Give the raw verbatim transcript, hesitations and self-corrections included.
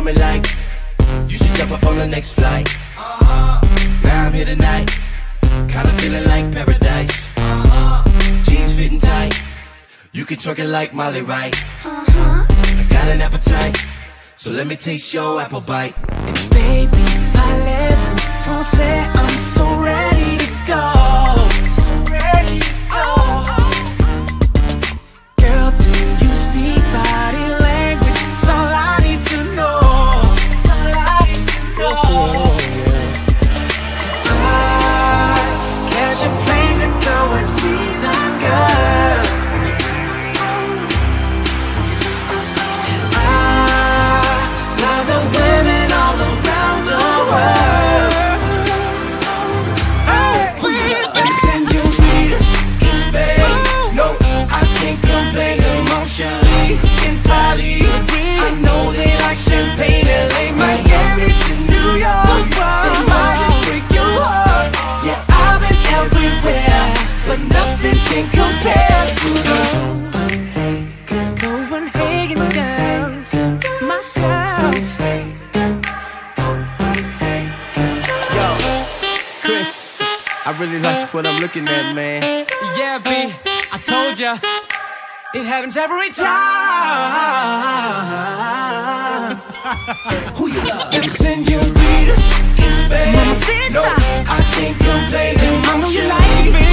on me like you should jump up on the next flight. uh-huh. Now I'm here tonight, kinda feeling like paradise. uh-huh. Jeans fitting tight, you can twerk it like Molly, right? uh-huh. I got an appetite, so let me taste your apple bite. And baby, parlez-vous français, I'm so ready to go. So ready to go. Girl, do you speak body language? It's all I need to know. It's all I need to know. I catch a plane to go and see the girl. I know they like champagne, L A, Miami to New York. They might just break your heart. Yeah, I've been everywhere, but nothing can compare to the Copenhagen girls, my girls. Yo, Chris, I really like what I'm looking at, man. Yeah, B, I told ya. It happens every time. Who you love? Them senoritas in Spain. No, I can't complain. I know you like it, baby.